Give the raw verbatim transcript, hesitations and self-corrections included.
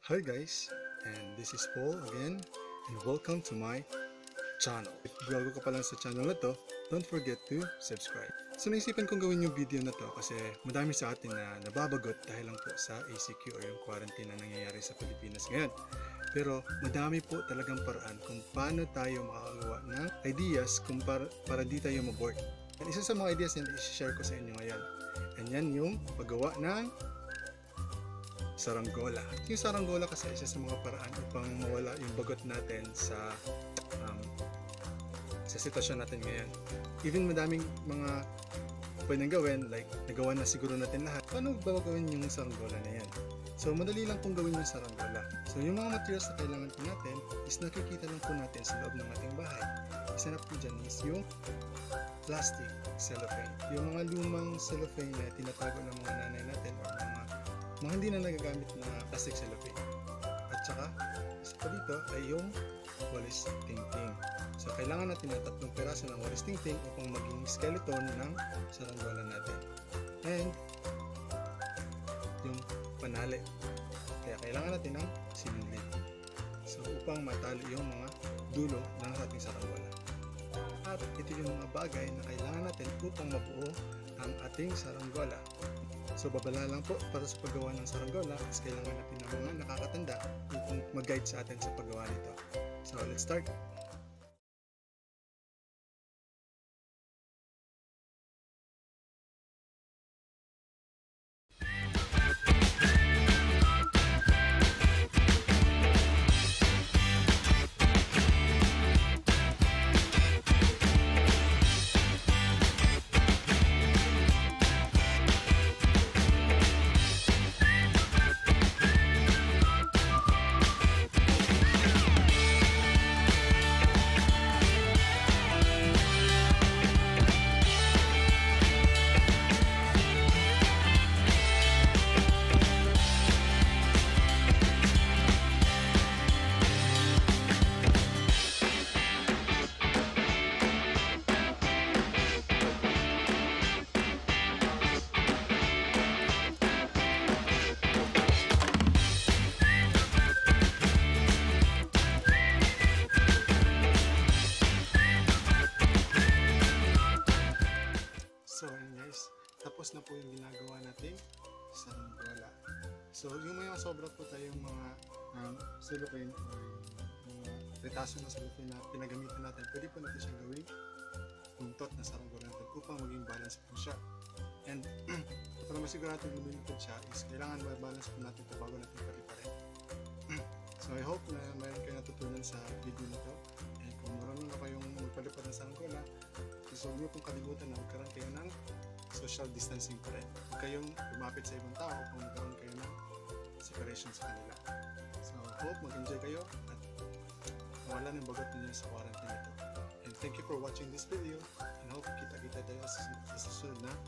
Hi guys, and this is Paul again, and welcome to my channel. If bago ka pa lang sa channel na to, don't forget to subscribe. So naisipan kong gawin yung video na to kasi madami sa atin na nababagot dahil lang po sa A C Q o yung quarantine na nangyayari sa Pilipinas ngayon. Pero madami po talagang paraan kung paano tayo makakagawa ng ideas kung para, para di tayo maboard. And isa sa mga ideas na i-share ko sa inyo ngayon, and yan yung paggawa ng saranggola. Yung saranggola kasi isa sa mga paraan upang mawala yung bagot natin sa um, sa sitwasyon natin ngayon. Even madaming mga pwedeng gawin, like nagawa na siguro natin lahat. Paano ba gawin yung saranggola na yan? So madali lang pong gawin yung saranggola. So yung mga materials na kailangan po natin is nakikita lang po natin sa loob ng ating bahay. Isa na po dyan is yung plastic cellophane. Yung mga lumang cellophane na tinatago ng mga nanay natin o mga mga hindi na nagagamit na plastic cellophane. At saka, isa pa dito ay yung walis tingting. So, kailangan natin ng tatlong peraso ng walis tingting upang maging skeleton ng saranggola natin. And, yung panali. Kaya kailangan natin ng sinulid. So, upang matali yung mga dulo ng ating saranggola. At ito yung mga bagay na kailangan natin upang mabuo ang ating saranggola. So babala lang po para sa paggawa ng saranggola is kailangan natin ng mga nakakatanda upang mag-guide sa atin sa paggawa nito. So let's start! So ayun guys, tapos na po yung ginagawa nating saranggola. So yung mga sobra po tayong mga um, cellophane or yung mga retaso ng cellophane na pinagamitan natin, pwede po natin siyang gawing buntot na saranggola natin upang maging balance po siya. And para masiguro natin lumilipad siya is kailangan ma-balance po natin ito bago natin paliparin. So I hope na mayroon kayo natutunan sa video na to. And kung marunong na kayong magpalipad ng saranggola, so huwag niyo pong kalimutan na magkaroon kayo ng social distancing pa rin. Huwag kayong lumapit sa ibang tao kung magkaroon kayo ng separation sa kanila. So hope mag-enjoy kayo at mawala ng bagot ninyo sa quarantine ito. And thank you for watching this video and hope kita-kita tayo sa susunod na